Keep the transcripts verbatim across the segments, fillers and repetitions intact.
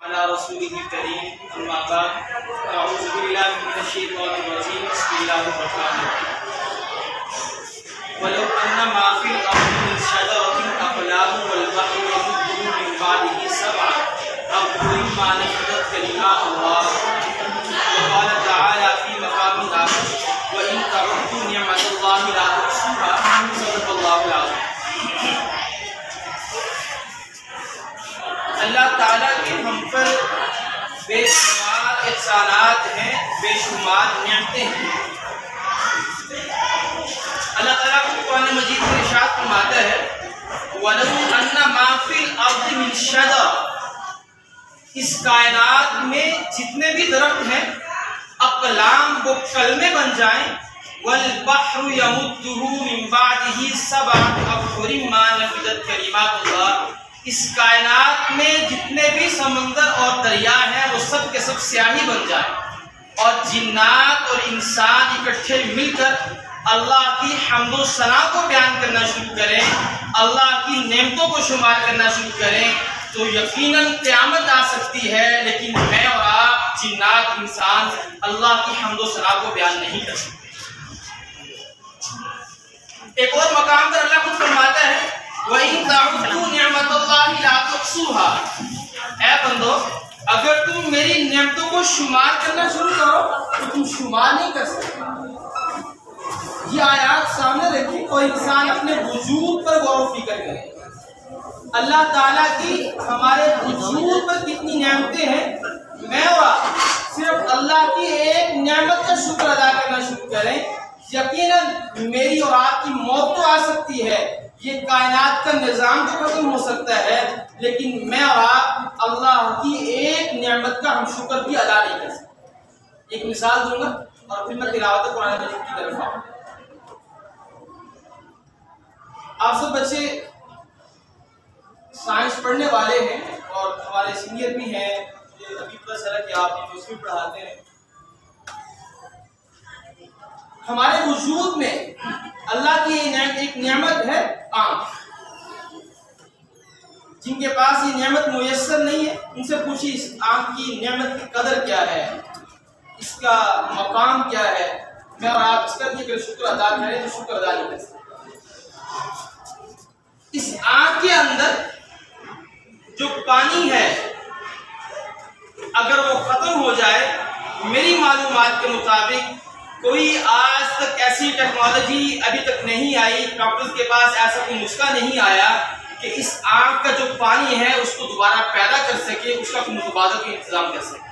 على رسوله الكريم أما بعد أعوذ بالله من الشيطان الرجيم بسم الله الرحمن الرحيم ولو أن ما في الأرض من شجرة أقلام والبحر يمده من بعده سبعة أبحر ما نفذت كلمات الله وقال تعالى في مقام آخر وإن تعدوا نعمة الله لا تحصوها صدق الله العظيم۔ اللہ تعالیٰ کے ہم پر بے شمار احسانات ہیں، بے شمار نعمتیں ہیں۔ اللہ تعالیٰ کو قرآن مجید میں ارشاد فرماتا ہے وَلَوْ أَنَّ مَا فِي الْأَرْضِ مِنْ شَجَرٍ، اس کائنات میں جتنے بھی درخت ہیں اقلام وہ کلمے بن جائیں، وَالْبَحْرُ يَمُدُّهُ مِنْ بَعْدِهِ سَبْعَةُ أَبْحُرٍ مَا نَفِذَتْ كَلِمَاتُ اللَّهِ، اس کائنات میں جتنے بھی سمندر اور دریا ہیں وہ سب کے سب سیاہی بن جائیں اور جنات اور انسان اکٹھے مل کر اللہ کی حمد و ثنا کو بیان کرنا شروع کریں، اللہ کی نعمتوں کو شمار کرنا شروع کریں، تو یقیناً قیامت آ سکتی ہے، لیکن میں اور آپ جنات انسان اللہ کی حمد و ثنا کو بیان نہیں کر سکتے۔ ایک اور مقام پر اللہ خود فرماتا ہے وَإِن تَعُدُّوا نِعْمَةَ اللَّهِ لَا تُحْصُوهَا، اے بندو اگر تم میری نعمتوں کو شمار کرنا شروع کرو تو تم شمار نہیں کر سکتے۔ یہ آیات سامنے رکھی اور انسان اپنے وجود پر غور و فکر کرے، اللہ تعالیٰ کی ہمارے وجود پر کتنی نعمتیں ہیں۔ میں اور آپ صرف اللہ کی ایک نعمت کا شکر ادا کرنا شروع کریں، یقیناً میری اور آپ کی موت تو آ سکتی ہے، یہ کائنات کا نظام تو ختم ہو سکتا ہے، لیکن میں اور آپ اللہ کی ایک نعمت کا ہم شکر بھی ادا نہیں کر سکتے۔ ایک مثال دوں گا اور پھر میں تلاوت قرآن مجید کی طرف آؤں۔ آپ سب بچے سائنس پڑھنے والے ہیں اور ہمارے سینئر بھی ہیں، مجھے ابھی پتہ چلا کہ آپ یونیورسٹی میں پڑھاتے ہیں۔ ہمارے وجود میں اللہ کی ایک نعمت ہے آنکھ۔ جن کے پاس یہ نعمت میسر نہیں ہے ان سے پوچھی اس آنکھ کی نعمت کی قدر کیا ہے، اس کا مقام کیا ہے۔ میں اور آپ اس کا بھی اگر شکر ادا کریں تو شکر ادا نہیں کر سکتے۔ اس آنکھ کے اندر جو پانی ہے اگر وہ ختم ہو جائے، میری معلومات کے مطابق کوئی آج تک ایسی ٹیکنالوجی ابھی تک نہیں آئی، ڈاکٹرز کے پاس ایسا کوئی نسخہ نہیں آیا کہ اس آنکھ کا جو پانی ہے اس کو دوبارہ پیدا کر سکے، اس کا متبادل کا انتظام کر سکے۔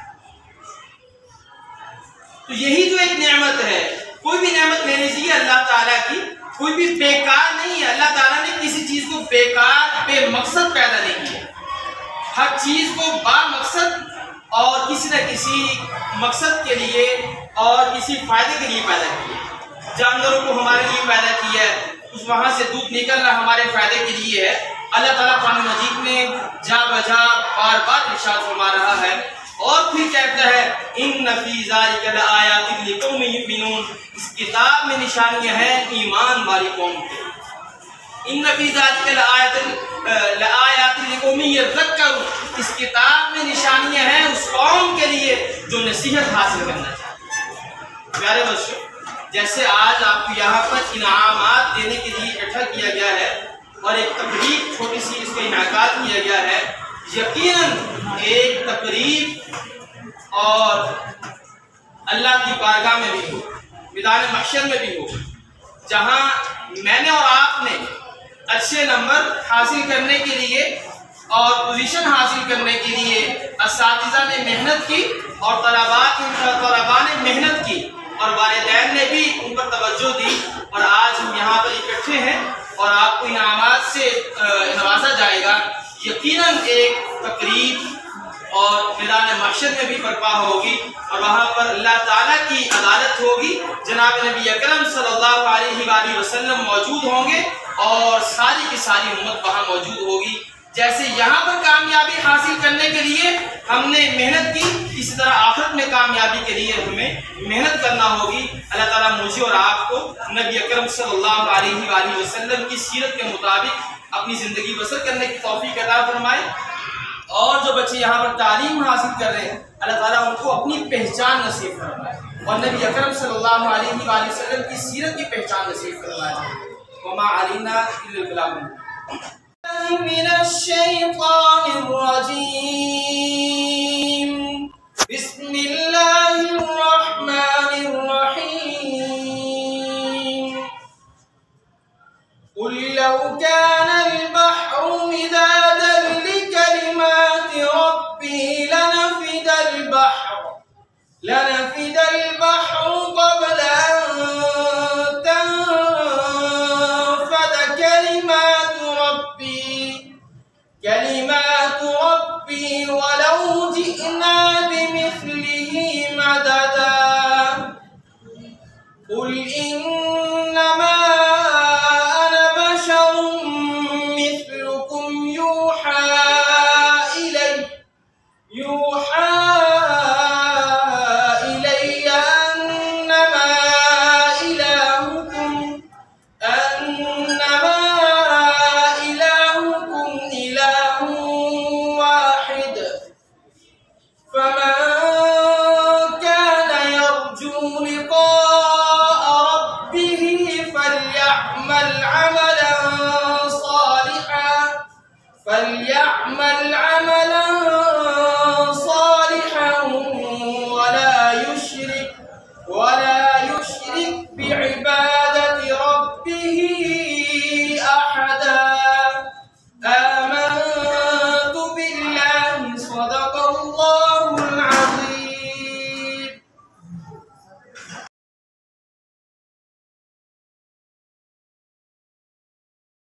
تو یہی جو ایک نعمت ہے، کوئی بھی نعمت لینے چاہیے اللہ تعالیٰ کی، کوئی بھی بیکار نہیں ہے۔ اللہ تعالیٰ نے کسی چیز کو بیکار بے مقصد پیدا نہیں کیا، ہر چیز کو با مقصد اور کسی نہ کسی مقصد کے لیے اور کسی فائدے کے لیے پیدا کیا۔ جانوروں کو ہمارے لیے پیدا کیا ہے، اس وہاں سے دودھ نکلنا ہمارے فائدے کے لیے ہے۔ اللہ تعالیٰ قرآن مجید میں جا بجا بار بار ارشاد فرما رہا ہے اور پھر کہتا ہے ان فی ذالک لآیات لقوم یؤمنون، اس کتاب میں نشانیاں ہیں ایمان والی قوم کے۔ ان فی ذالک لآیات لآیات لقوم یذکرون، اس کتاب میں نشانیاں ہیں اس قوم کے لیے جو نصیحت حاصل کرنا چاہتے ہیں۔ پیارے بچوں، جیسے آج آپ کو یہاں پر انعامات دینے کے لیے اکٹھا کیا گیا ہے اور ایک تقریب چھوٹی سی اس کا انعقاد کیا گیا ہے، یقیناً ایک تقریب اور اللہ کی بارگاہ میں بھی ہو، میدان محشر میں بھی ہو، جہاں میں نے اور آپ نے اچھے نمبر حاصل کرنے کے لیے اور پوزیشن حاصل کرنے کے لیے اساتذہ نے محنت کی اور طلباء طلباء نے محنت کی اور والدین نے بھی ان پر توجہ دی، اور آج ہم یہاں پر اکٹھے ہیں اور آپ کو انعامات سے نوازا جائے گا۔ یقیناً ایک تقریب اور میدان محشر میں بھی برپا ہوگی اور وہاں پر اللہ تعالیٰ کی عدالت ہوگی، جناب نبی اکرم صلی اللہ علیہ وآلہ وسلم موجود ہوں گے اور ساری کی ساری امت وہاں موجود ہوگی۔ جیسے یہاں پر کامیابی حاصل کرنے کے لیے ہم نے محنت کی، اسی طرح آخرت میں کامیابی کے لیے ہمیں محنت کرنا ہوگی۔ اللہ تعالیٰ مجھے اور آپ کو نبی اکرم صلی اللہ علیہ وآلہ وسلم کی سیرت کے مطابق اپنی زندگی بسر کرنے کی توفیق عطا فرمائے اور جو بچے یہاں پر تعلیم حاصل کر رہے ہیں اللہ تعالیٰ ان کو اپنی پہچان نصیب فرمائے اور نبی اکرم صلی اللہ علیہ وآلہ وسلم کی سیرت کی پہچان نصیب فرمائے. وما علینا الا البلاغ. من الشیطان الرجیم بسم اللہ الرحمن الرحیم. قل لو كان البحر مدادا لكلمات ربي لنفد البحر لنفد البحر قبل أن تنفد كلمات ربي كلمات ربي ولو جئنا بمثله مددا. قل إنما أنا بشر مثلكم يوحى إلي يوحى إلي أنما إلهكم أنما إلهكم إله واحد. فمن كان يرجو لقاء ربه فليعمل عملا صالحا فليعمل عملا